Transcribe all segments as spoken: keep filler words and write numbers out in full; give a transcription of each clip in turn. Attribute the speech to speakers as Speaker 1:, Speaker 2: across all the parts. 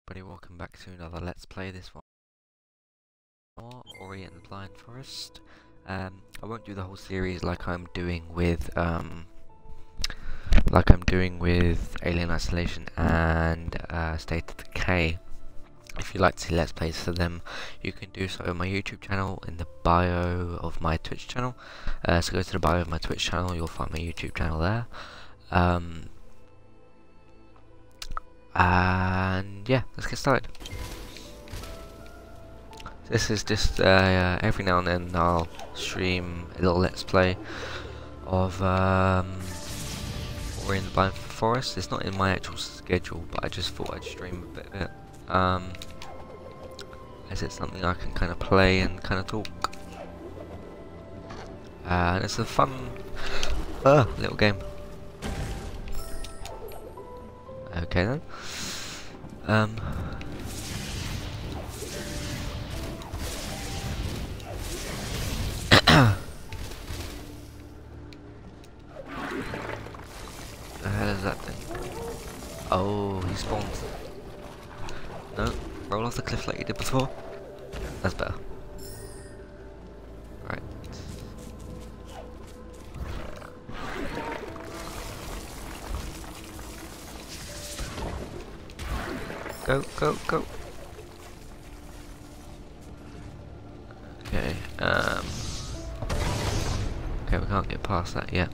Speaker 1: Everybody, welcome back to another Let's Play. This one more Ori and the Blind Forest. Um, I won't do the whole series like I'm doing with um, like I'm doing with Alien Isolation and uh, State of Decay. If you'd like to see Let's Plays for them, you can do so on my YouTube channel in the bio of my Twitch channel. Uh, so go to the bio of my Twitch channel, you'll find my YouTube channel there. Um, and yeah, let's get started. This is just uh, uh, every now and then I'll stream a little Let's Play of um, Ori and the Blind Forest. It's not in my actual schedule, but I just thought I'd stream a bit of it. Um, as it's something I can kind of play and kind of talk. Uh, and it's a fun uh, little game. Okay then. Um. The hell is that thing? Oh, he spawns. No, roll off the cliff like you did before. That's better. Right. Go, go, go. Okay, um... okay, we can't get past that yet.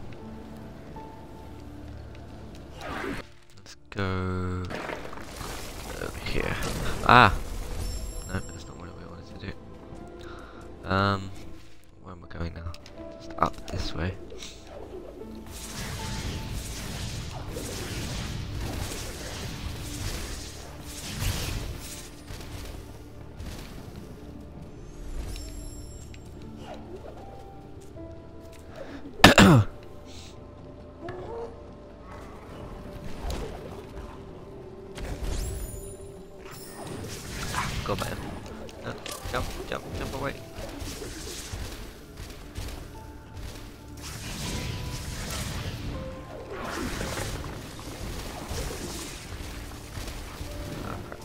Speaker 1: Let's go... over here. Ah! No, that's not what we wanted to do. Um... where am I going now? Just up this way. Go by him. No, jump, jump, jump away. Oh, crap.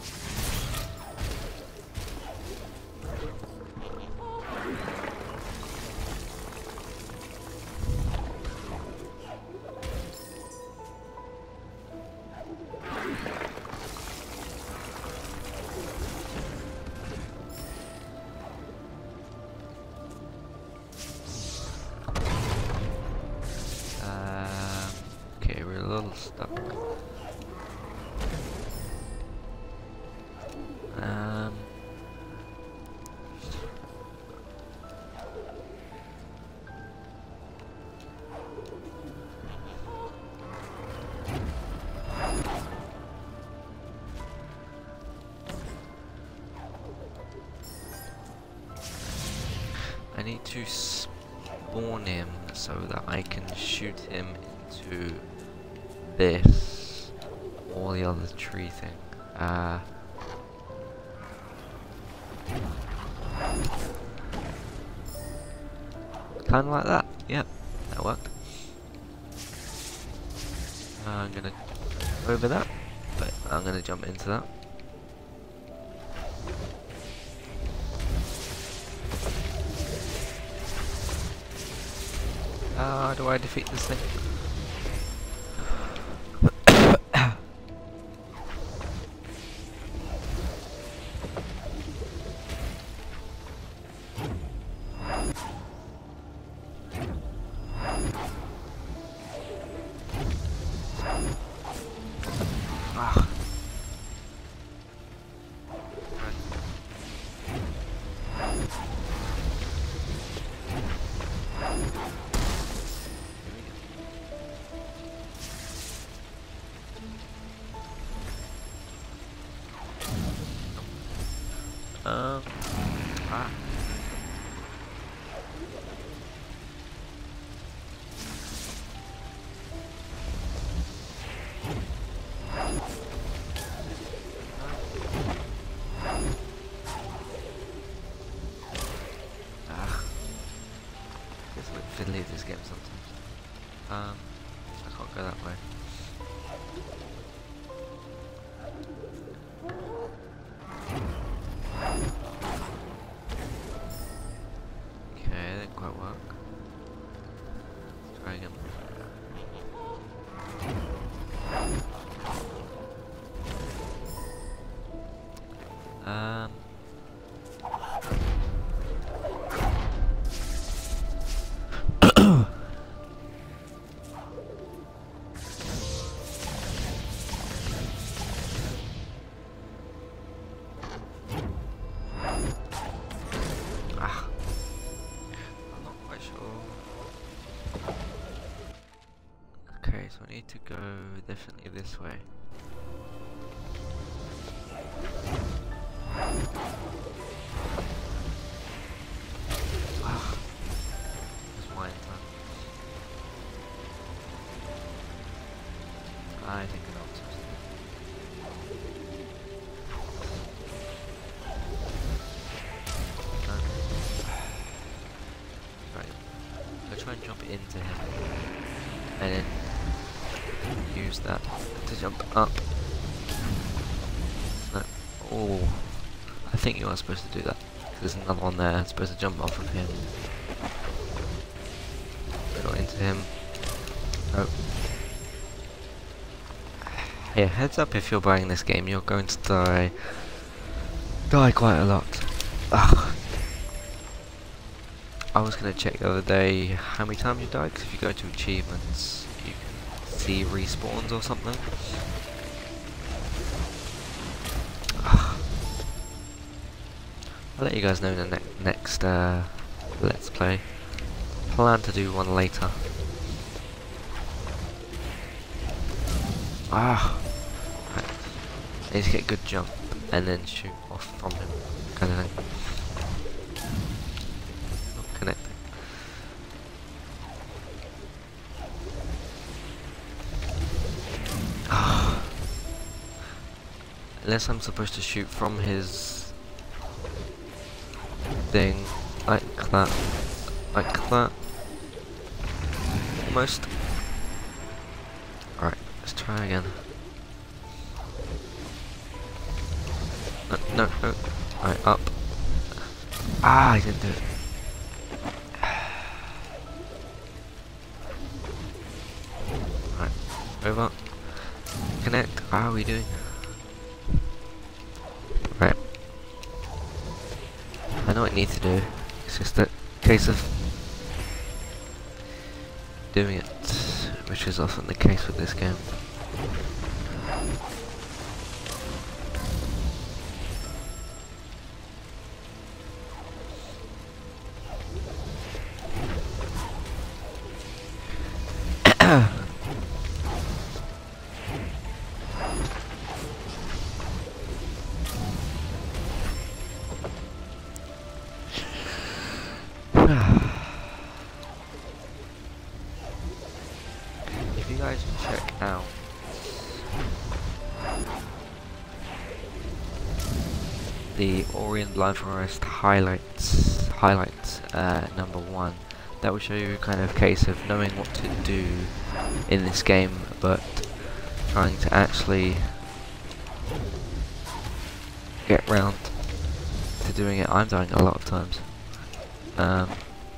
Speaker 1: Okay, we're a little stuck. Um, I need to spawn him so that I can shoot him into this or the other tree thing. Uh, kind of like that. Yep, that worked. Uh, I'm gonna go over that, but I'm gonna jump into that. How do I defeat this thing? Ah. Um, ah. Ah. It's a bit fiddly this game sometimes. Um, I can't go that way. Um. Ah, I'm not quite sure. Okay, so I need to go definitely this way. Ah, that's my time. I think I know what I'm supposed to do. Right, so try and jump into him, and then use that to jump up. No. Oh, I think you are supposed to do that. There's another one there, it's supposed to jump off of him. Not into him. Nope. Yeah, heads up if you're buying this game, you're going to die. Die quite a lot. Ugh. I was going to check the other day how many times you died, because if you go to achievements, you can see respawns or something. Ugh. I'll let you guys know in the ne next uh, Let's Play. Plan to do one later. Ah, right. I need to get a good jump and then shoot off from him, kind of thing. Not connecting. Ah. Unless I'm supposed to shoot from his thing, like that, like that, almost. Alright, let's try again. No, no, no. Alright, up. Ah, I didn't do it. Alright, over. Connect. How are we doing? Right. I know what I need to do. It's just a case of doing it, which is often the case with this game. If you guys check out the Ori and Blind Forest highlights, highlights uh, number one, that will show you a kind of case of knowing what to do in this game, but trying to actually get round to doing it. I'm dying a lot of times. Um,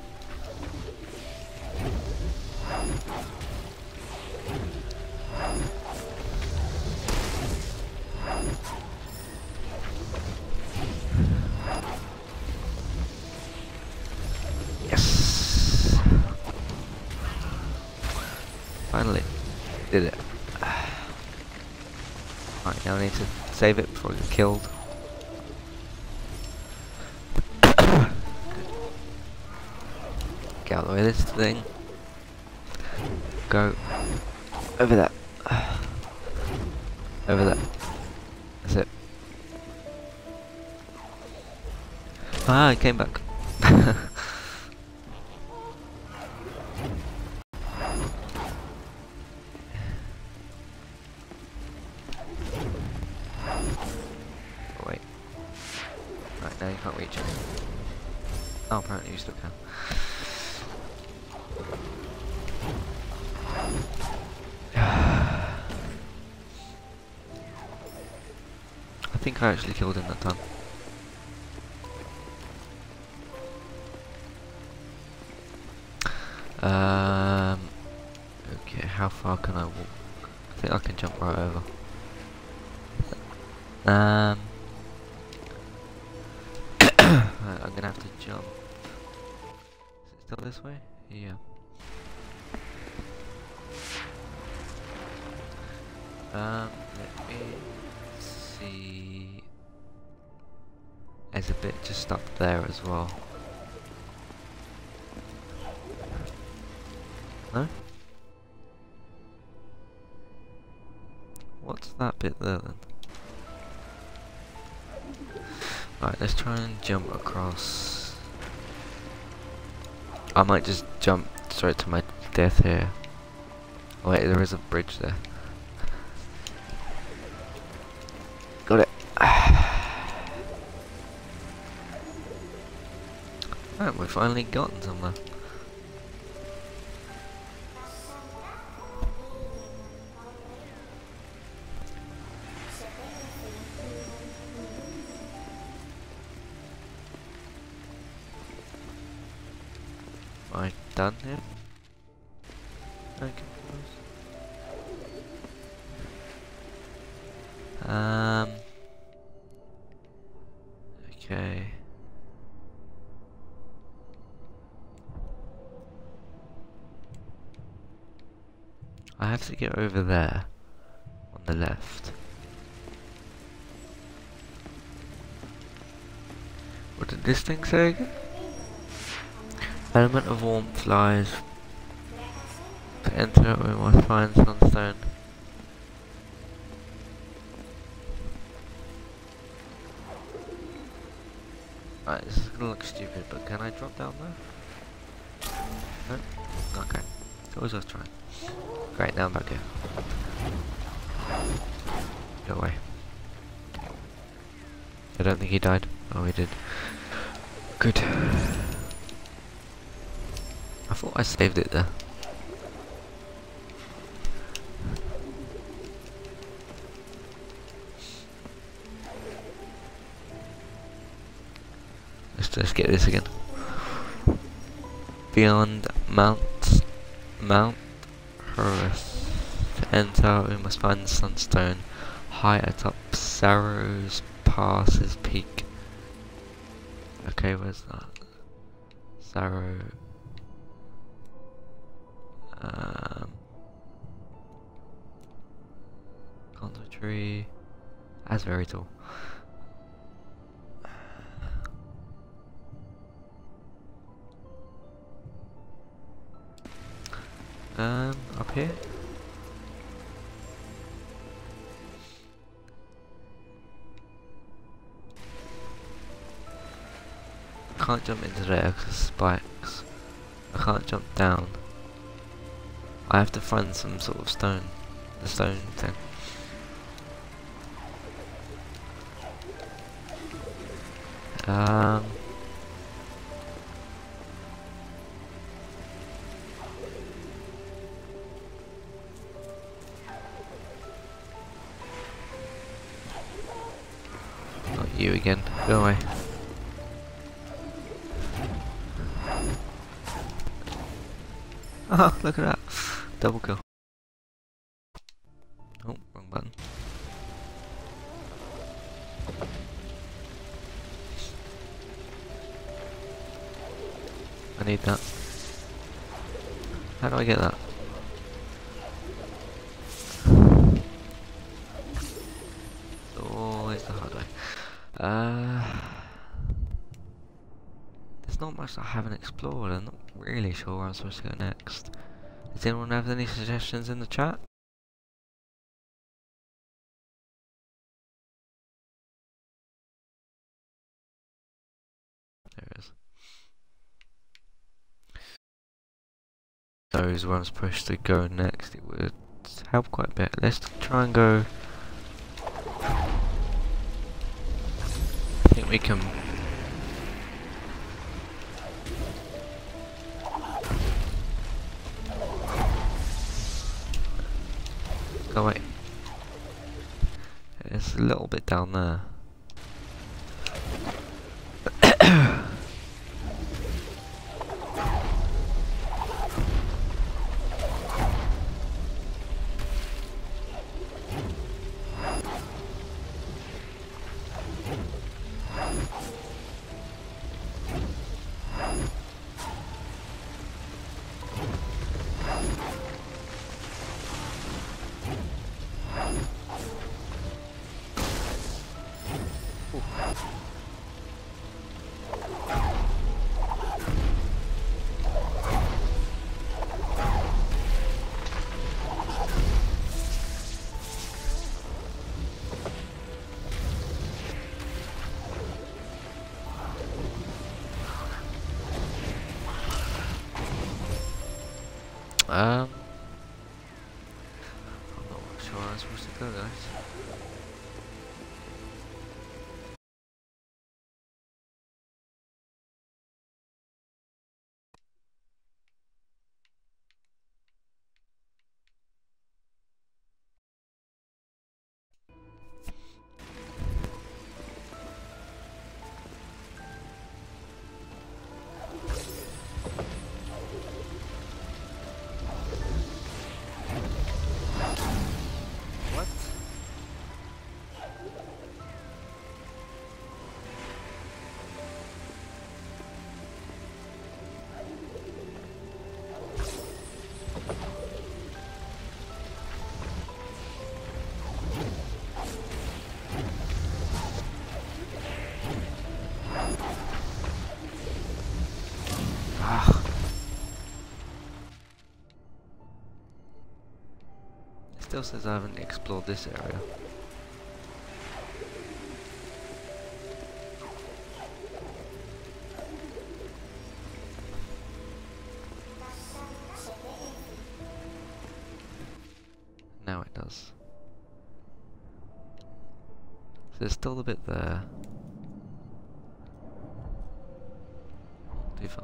Speaker 1: yes! Finally, did it. Right, now I need to save it before I get killed. Get out of the way of this thing. Go over that. Over that. That's it. Ah, I came back. Oh, wait. Right, now you can't reach it. Oh, apparently you still can. I think I actually killed him that time. Um. Okay, how far can I walk? I think I can jump right over. Um. jump. Is it still this way? Yeah. Um, let me see. There's a bit just up there as well. No? What's that bit there then? Right, let's try and jump across. I might just jump straight to my death here. Oh wait, there is a bridge there. Got it. Right, we've finally gotten somewhere. Am I done here? Okay. Um. Okay. I have to get over there on the left. What did this thing say again? Element of warmth lies. To enter, we must find sunstone. Right, this is gonna look stupid, but can I drop down there? No? Okay. It's always worth trying. Great, now I'm back here. Go away. I don't think he died. Oh, he did. Good. I thought I saved it there. Let's just get this again. Beyond Mount Mount Horus. To enter, we must find the sunstone high atop Sarrow's Pass's peak. Okay, where's that? Sarrow. Um, Conservatory. That's very tall. Um, up here? I can't jump into there because of spikes. I can't jump down. I have to find some sort of stone. The stone thing. Um... Not you again. Go away. Oh, look at that. Double kill. Oh, wrong button. I need that. How do I get that? Always the hard way. Uh, there's not much I haven't explored. I'm not really sure where I'm supposed to go next. Does anyone have any suggestions in the chat? There it is. Those where I'm supposed to go next. It would help quite a bit. Let's try and go. I think we can. Oh wait. It's a little bit down there. Ooh. Um, I'm not sure I'm supposed to go, guys. What? Ah. It still says I haven't explored this area. Now it does. So there's still a bit there. Too far.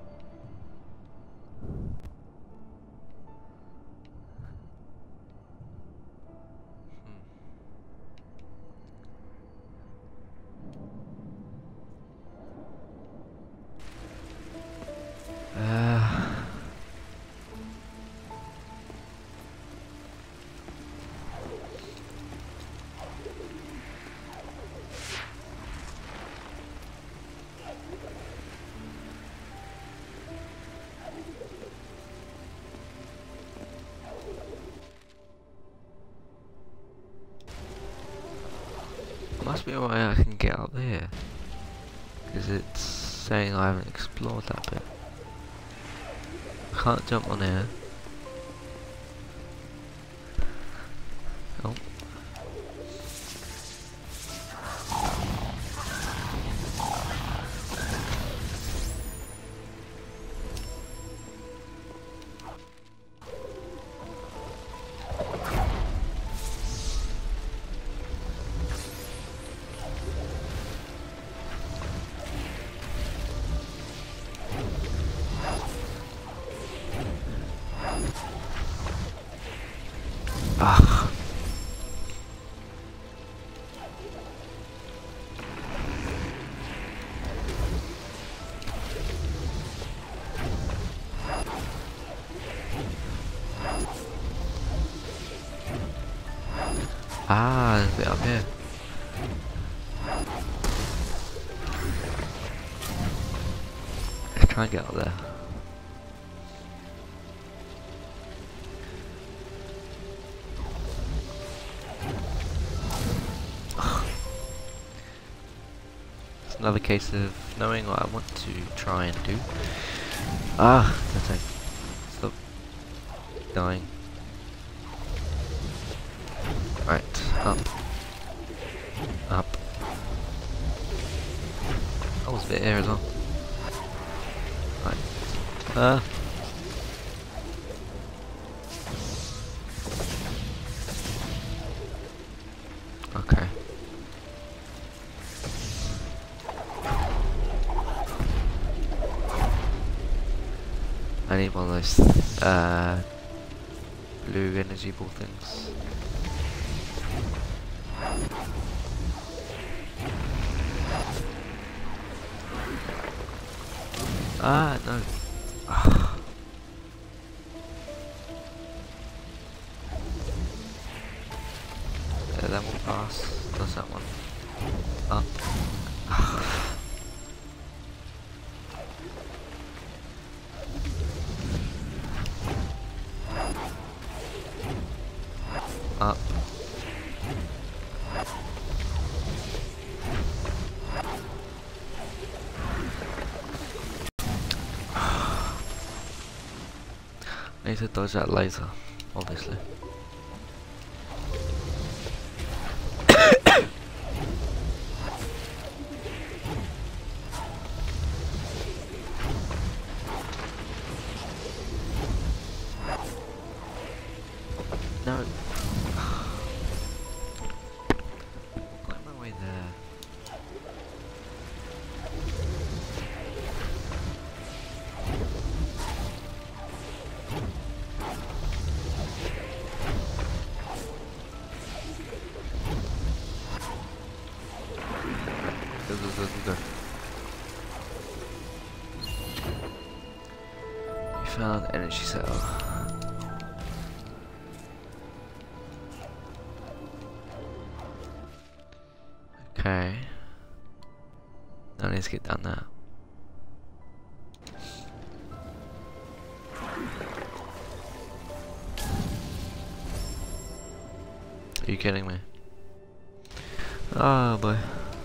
Speaker 1: Hmm. Uh. Must be a way I can get up there, because it's saying I haven't explored that bit. I can't jump on here. Oh. Ah. Ah, there's a bit up here. Let's try and get up there. It's another case of knowing what I want to try and do. Ah, that's it. Stop dying. Right, up. Up. Oh, there's a bit here as well. Right. Uh. Okay. I need one of those uh, blue energy ball things. Ah, no. Yeah, that will pass. Does that one? Up. Up. I need to dodge that laser, obviously. No. Find my way there. Go, go, go, go, go. You found energy cell. Okay. Now I need to get down there. Are you kidding me? Oh boy.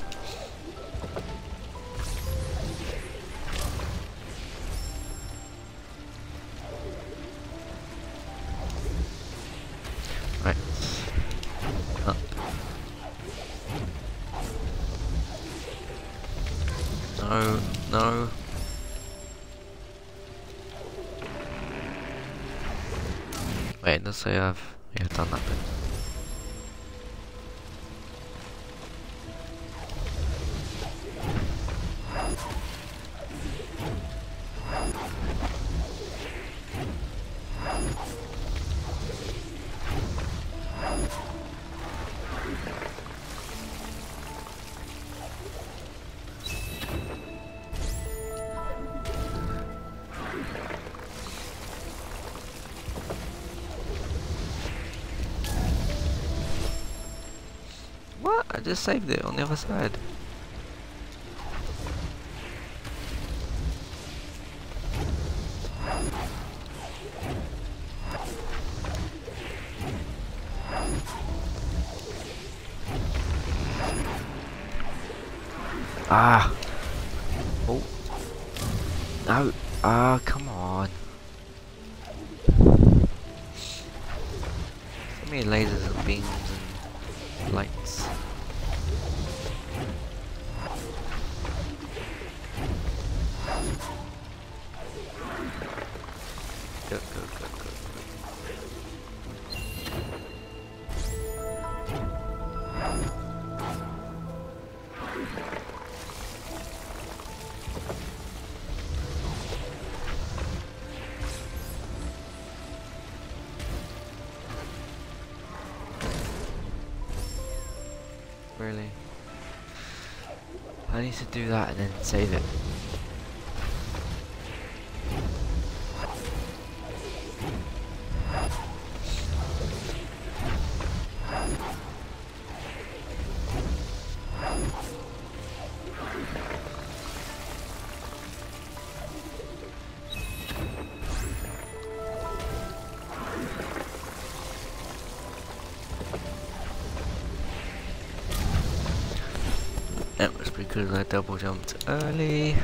Speaker 1: Right. Up. No, no. Wait, let's say I've yeah, done that bit. What? I just saved it on the other side. Ah! Oh! No! Ah, come on! So many lasers and beams and lights. Go, go, go, go, go. Really? I need to do that and then save it. That was because I double jumped early.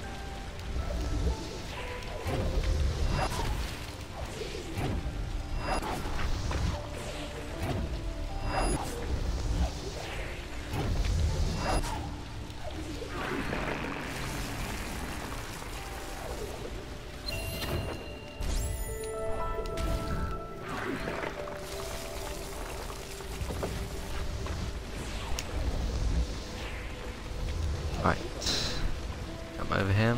Speaker 1: Right, come over him.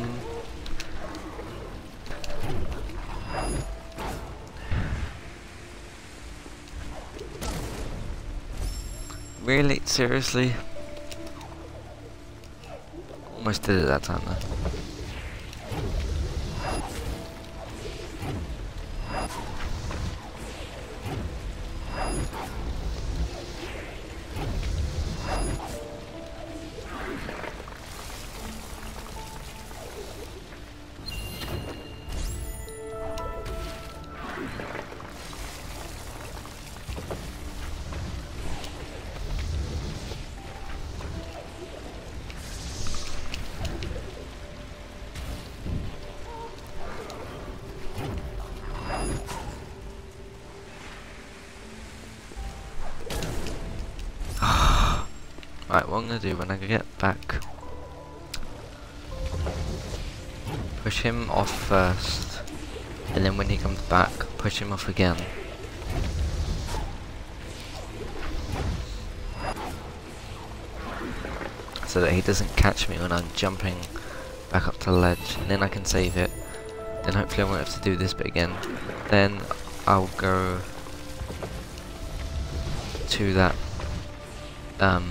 Speaker 1: Really? Seriously? Almost did it that time though. what I'm gonna do when I get back, push him off first, and then when he comes back, push him off again. So that he doesn't catch me when I'm jumping back up to the ledge, and then I can save it. Then hopefully I won't have to do this bit again. Then I'll go to that um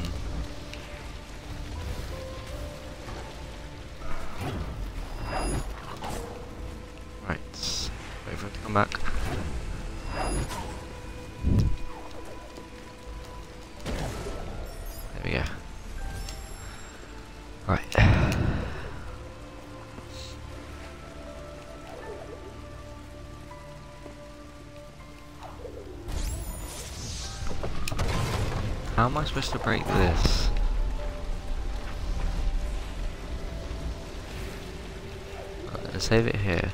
Speaker 1: right, wait for him to come back. There we go. Right. How am I supposed to break this? I'm gonna save it here.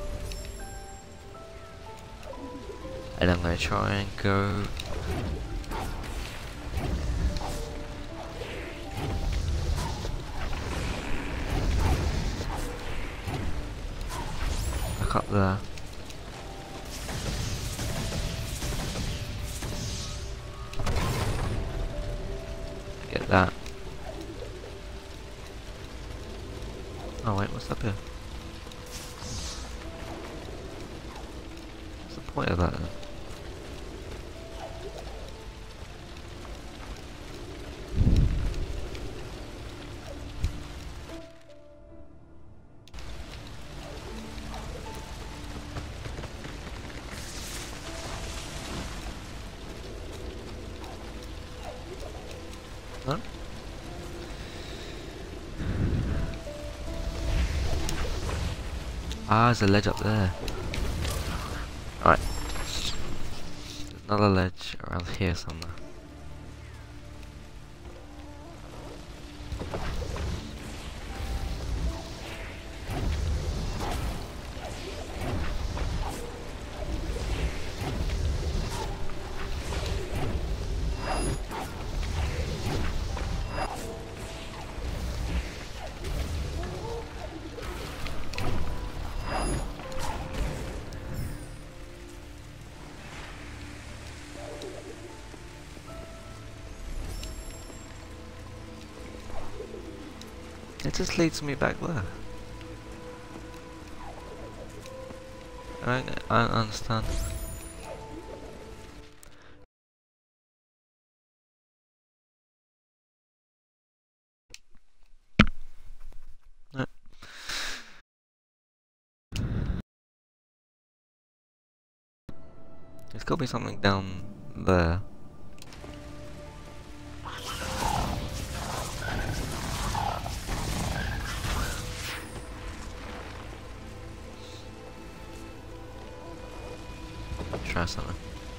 Speaker 1: And I'm gonna try and go back up there. Get that. Oh wait, what's up here? What's the point of that then? Huh? Ah, there's a ledge up there. Alright. There's another ledge around here somewhere. It just leads me back there. I, I don't understand. No. There's got to be something down there. Try something.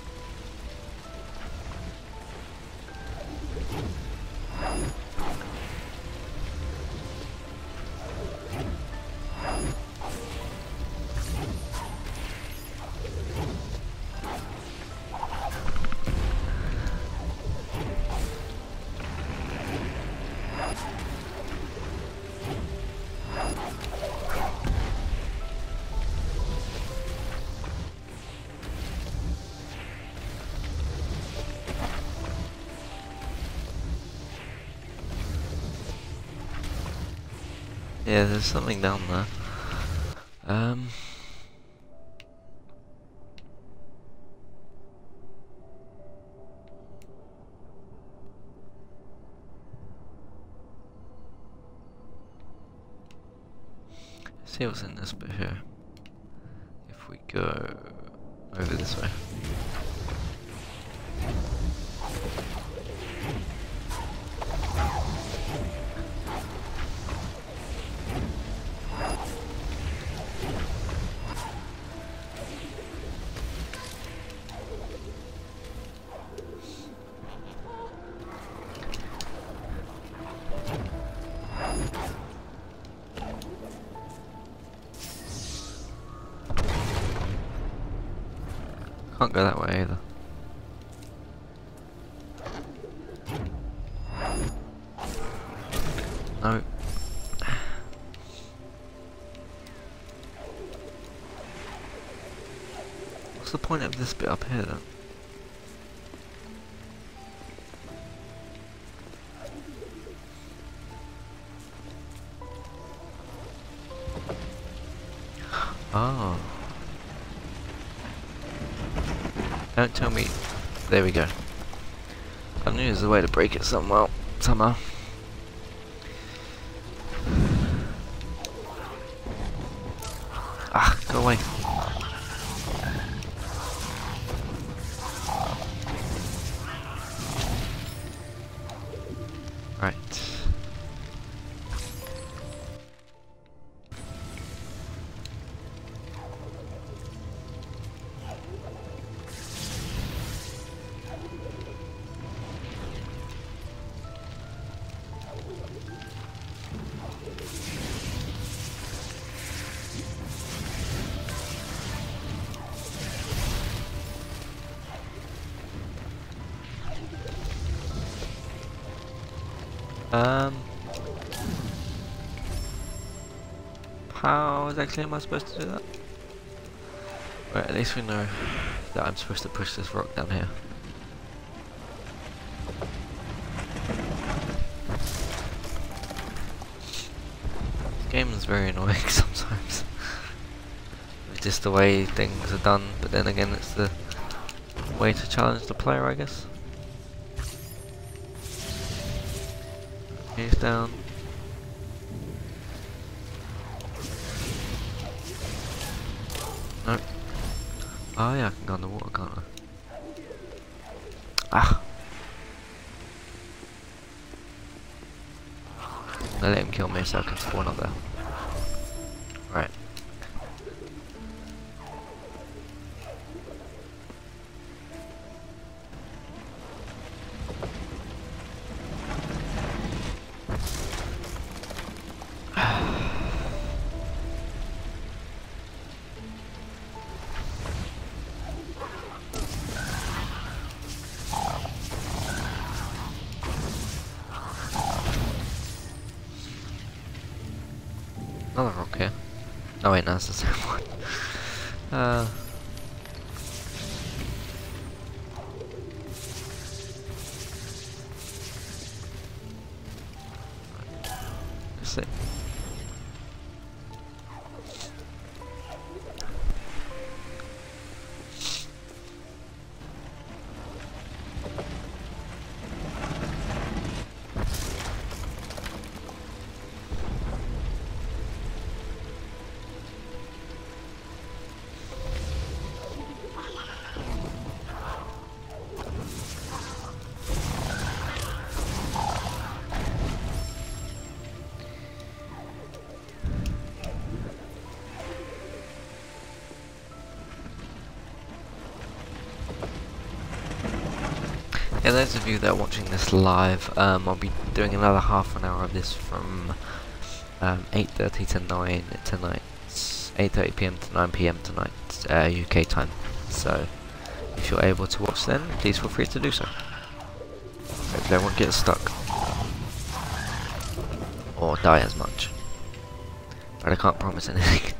Speaker 1: Yeah, there's something down there. Um. Let's see what's in this bit here. If we go over this way. Can't go that way either. No. What's the point of this bit up here then? Oh. Don't tell me. There we go. I knew there was a way to break it somehow. Somehow. Ah, go away. Right. Um, how exactly am I supposed to do that? Right, at least we know that I'm supposed to push this rock down here. This game is very annoying sometimes. It's just the way things are done, but then again it's the way to challenge the player, I guess. He's down. No. Oh yeah, I can go on the water, can't I? Ah! I let him kill me so I can spawn up there. Right. Another rock here. Oh wait, no, that's the same one. Uh, let's see. Yeah, those of you that are watching this live, um, I'll be doing another half an hour of this from um, eight thirty to nine tonight, eight thirty p m to nine p m tonight, uh, U K time. So, if you're able to watch then, please feel free to do so. Hopefully I won't get stuck. Or die as much. But I can't promise anything.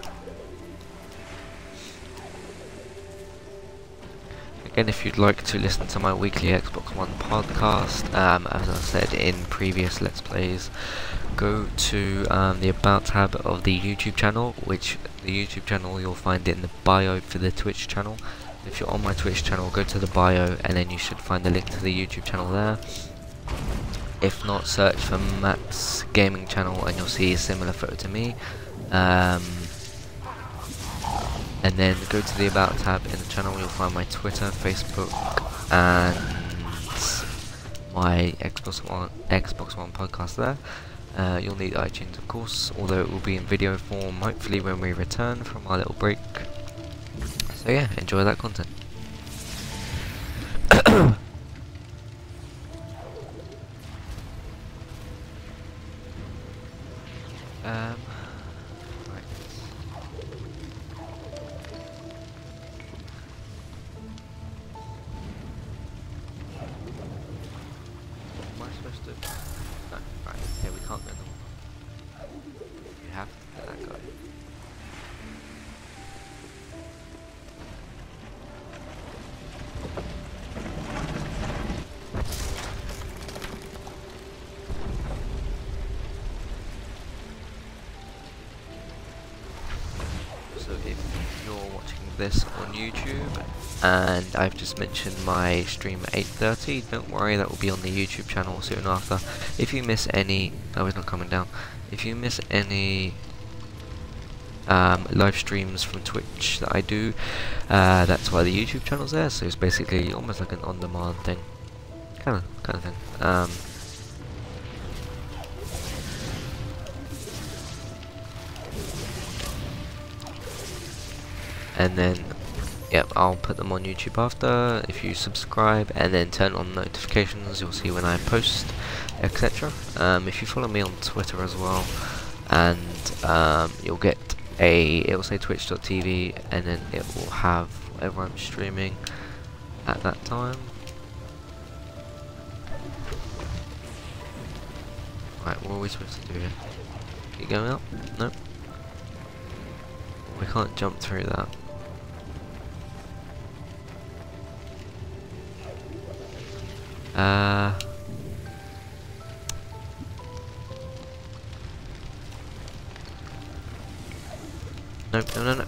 Speaker 1: Again, if you'd like to listen to my weekly Xbox One podcast, um, as I said in previous Let's Plays, go to um, the About tab of the YouTube channel, which the YouTube channel you'll find it in the bio for the Twitch channel. If you're on my Twitch channel, go to the bio and then you should find the link to the YouTube channel there. If not, search for Matt's Gaming Channel and you'll see a similar photo to me. Um, And then go to the About tab in the channel, you'll find my Twitter, Facebook, and my Xbox One, Xbox One podcast there. Uh, you'll need iTunes, of course, although it will be in video form, hopefully when we return from our little break. So yeah, enjoy that content. um... No, right, okay, we can't go this on YouTube, and I've just mentioned my stream at eight thirty. Don't worry, that will be on the YouTube channel soon after. If you miss any, oh, it's not coming down. If you miss any um, live streams from Twitch that I do, uh, that's why the YouTube channel's there. So it's basically almost like an on-demand thing, kind of, kind of thing. Um, and then yep, I'll put them on YouTube after. If you subscribe and then turn on notifications, you'll see when I post, et cetera. Um, if you follow me on Twitter as well, and um, you'll get a, it will say twitch dot T V, and then it will have whatever I'm streaming at that time. Right, what are we supposed to do here? Keep going up? Nope. We can't jump through that. Uh, nope, no, no, no.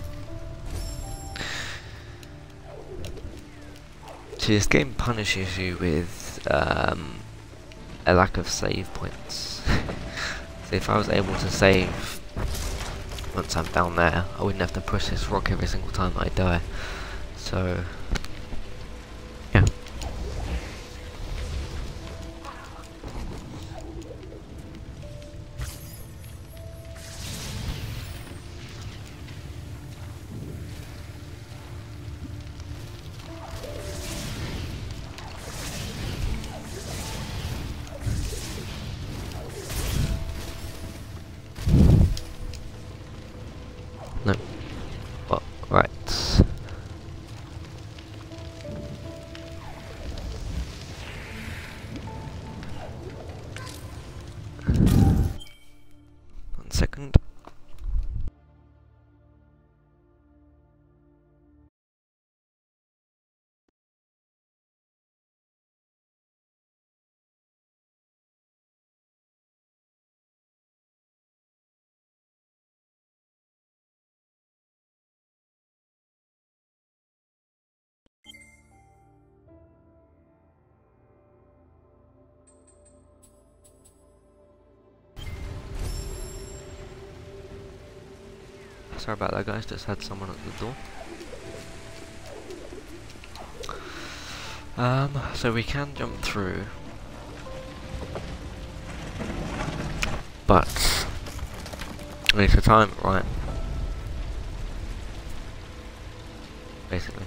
Speaker 1: See, this game punishes you with um, a lack of save points. So if I was able to save once I'm down there, I wouldn't have to push this rock every single time I die. So, yeah. No. Well, right. One second. Sorry about that, guys, just had someone at the door. Um, so we can jump through, but we need to time it right, basically.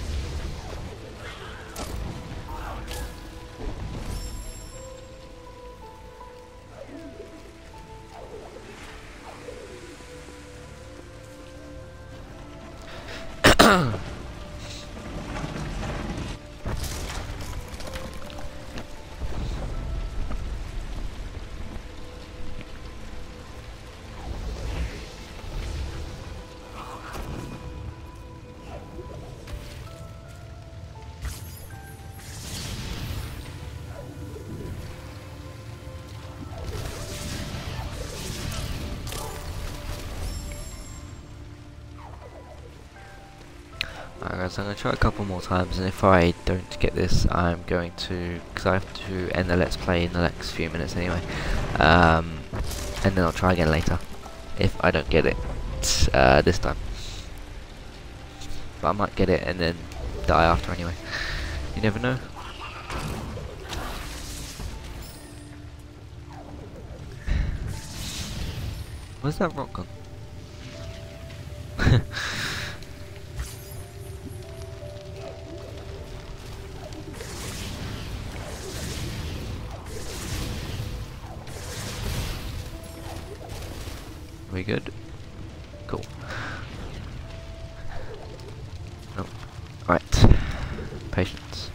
Speaker 1: Alright guys, I'm going to try a couple more times, and if I don't get this, I'm going to, because I have to end the Let's Play in the next few minutes anyway, um, and then I'll try again later, if I don't get it uh, this time. But I might get it and then die after anyway, you never know. Where's that rock gone? We good? Cool. No. Right. Patience.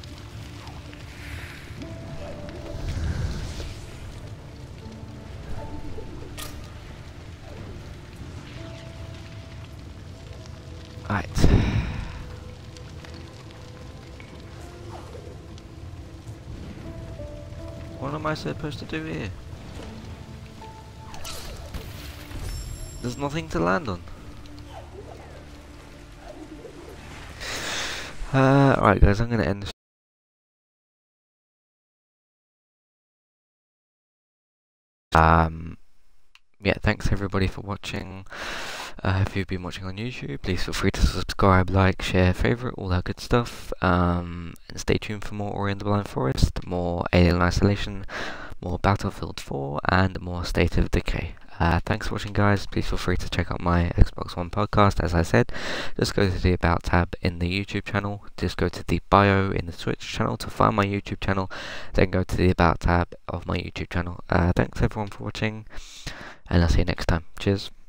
Speaker 1: Right. What am I supposed to do here? There's nothing to land on. Uh, alright guys, I'm going to end this. Um, yeah, thanks everybody for watching. Uh, if you've been watching on YouTube, please feel free to subscribe, like, share, favourite, all that good stuff. Um, and stay tuned for more Ori and the Blind Forest, more Alien Isolation, more Battlefield four, and more State of Decay. Uh, thanks for watching guys. Please feel free to check out my Xbox One podcast. As I said, just go to the About tab in the YouTube channel, just go to the bio in the Twitch channel to find my YouTube channel, then go to the About tab of my YouTube channel. Uh, thanks everyone for watching, and I'll see you next time. Cheers.